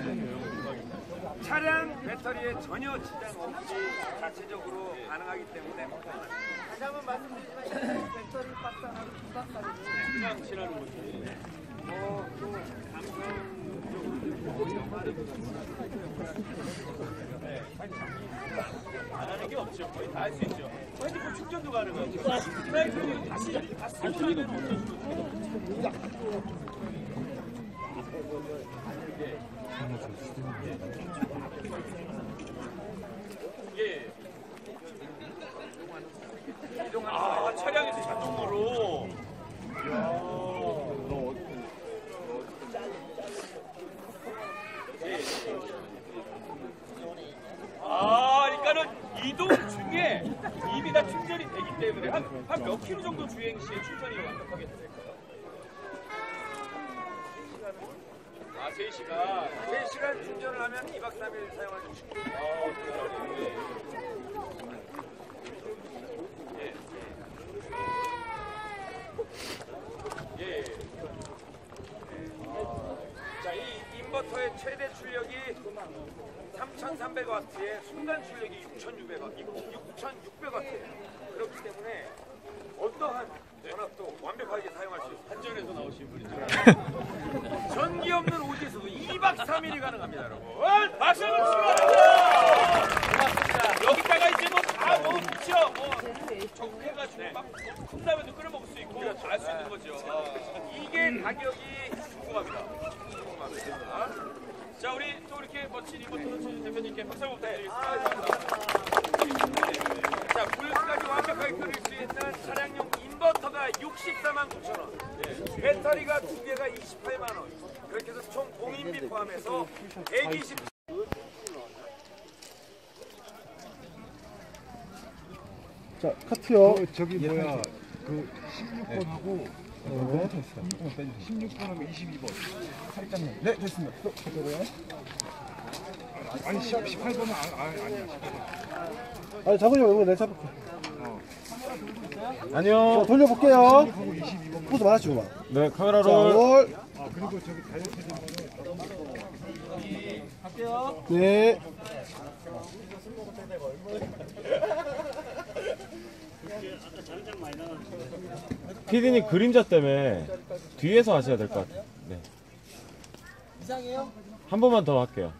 차량 배터리에 전혀 지장 없이 자체적으로 가능하기 때문에 다시 한번 말씀드리지만 배터리 박스 하나로 2박까지 그냥 지나는 거지. 또 안 하는 게 없죠. 거의 다 할 수 있죠. 핸드폰 충전도 가능하죠. 드라이브는 다시 쓰고 나면 아, 차량에서 자동으로. 아, 그러니까는 이동 중에 이미 다 충전이 되기 때문에 한 몇 킬로 정도 주행 시에 충전이 완벽하게 될까요? 아, 3시간 충전을 하면 2박 3일 사용할 수 있습니다. 예. 자, 이 인버터의 최대 출력이 3,300W에 순간 출력이 6,600W예요. 그렇기 때문에 어떠한 전압도 완벽하게 사용할 수 있습니다. 한전에서 나오신 분이죠. 전기 없는 오지에서도 2박 3일이 가능합니다, 여러분. 박수 한번 주시면 고맙습니다. 여기다가 이제 뭐 다 넣어놓죠. 뭐 적해가지고 막 컵라면도 끓여 먹을 수 있고 알 수 있는 거죠. 이게 가격이 궁금합니다. 자, 우리 또 이렇게 멋진 인버터 대표님께 박수 한번 부탁드리겠습니다. 자, 불까지 완벽하게 끓일 수 있는 차량용 인버터가 64만 9천 원, 배터리가 2개가 28만 원, 그렇게 해서 총 공인비 포함해서 120. 자, 카트요. 저기 뭐야, 그 16번하고 16번하고 22번. 살짝만. 네, 됐습니다. 또 가져가요. 아니 18번은 아니야. 18번. 아니, 잡으지 말고 내가 잡을게. 아니요. 자, 돌려볼게요. 22번. 포즈 많았지, 마. 네, 자, 카메라를. 롤. 아, 그리고 저기 다이어트 되는 거는 네. 피디님 그림자 때문에 뒤에서 하셔야 될 것 같아요. 네. 이상해요? 한 번만 더 할게요.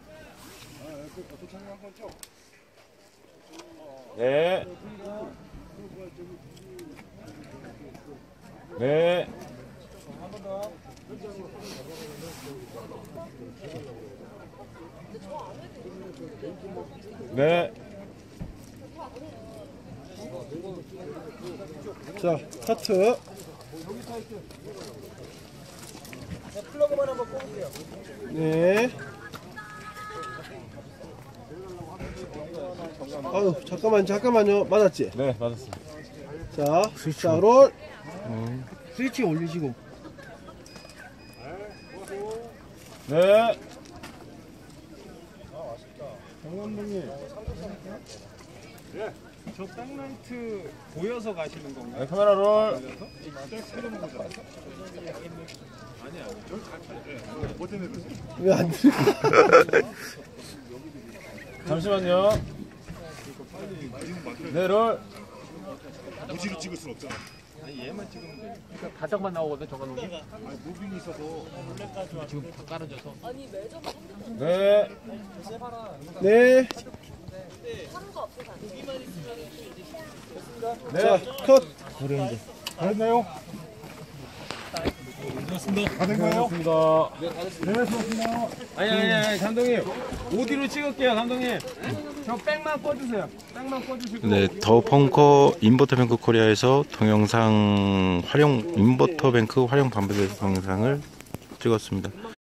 네. 네. 네. 자, 카트. 플러그만 한번 꼽을게요. 네. 아유, 잠깐만요. 맞았지? 네, 맞았습니다. 자, 롤. 스위치 올리시고. 네. 정 감독님. 저 백라이트 보여서 가시는 건가요? 네, 카메라 롤. 아니야. 뭐 때문에 그러세요? 왜 안 들어? 잠시만요. 네, 롤. 무지로 찍을 순 없잖아. 아니 얘만 찍으면 돼. 그러니까 가정만 나오거든, 정 감독님. 아니 무빙이 있어서. 지금 다 깔아줘서. 네. 네. 네. 자, 컷. 잘했나요? 다 된가요? 고맙습니다. 네, 수고하셨습니다. 아니, 감독님. OD로 찍을게요, 감독님. 저 백만 꺼주세요. 백만 꺼주시고. 네, 더 벙커 인버터 뱅크 코리아에서 동영상 인버터 뱅크 활용 방법에 대해서 동영상을 찍었습니다.